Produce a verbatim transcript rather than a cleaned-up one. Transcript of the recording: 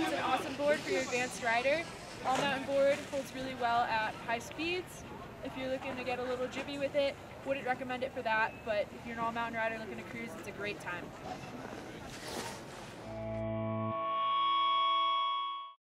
is an awesome board for your advanced rider. All mountain board holds really well at high speeds. If you're looking to get a little jibby with it, wouldn't recommend it for that, but if you're an all mountain rider looking to cruise, it's a great time.